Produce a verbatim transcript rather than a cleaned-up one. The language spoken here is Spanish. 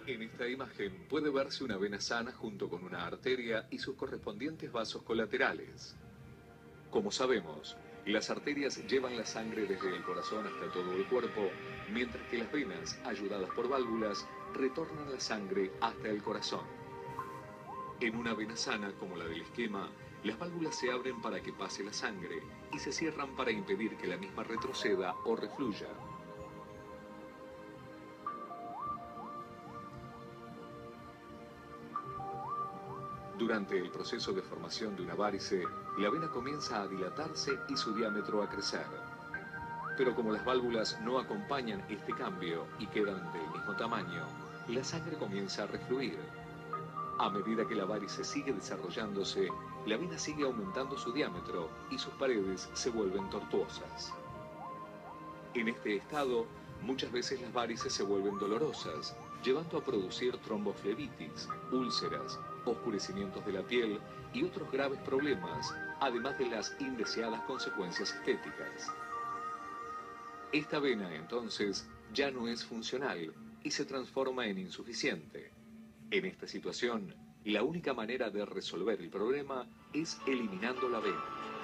En esta imagen puede verse una vena sana junto con una arteria y sus correspondientes vasos colaterales. Como sabemos, las arterias llevan la sangre desde el corazón hasta todo el cuerpo, mientras que las venas, ayudadas por válvulas, retornan la sangre hasta el corazón. En una vena sana, como la del esquema, las válvulas se abren para que pase la sangre y se cierran para impedir que la misma retroceda o refluya. Durante el proceso de formación de una varice, la vena comienza a dilatarse y su diámetro a crecer. Pero como las válvulas no acompañan este cambio y quedan del mismo tamaño, la sangre comienza a refluir. A medida que la varice sigue desarrollándose, la vena sigue aumentando su diámetro y sus paredes se vuelven tortuosas. En este estado, muchas veces las varices se vuelven dolorosas, llevando a producir tromboflebitis, úlceras, oscurecimientos de la piel y otros graves problemas, además de las indeseadas consecuencias estéticas. Esta vena, entonces, ya no es funcional y se transforma en insuficiente. En esta situación, la única manera de resolver el problema es eliminando la vena.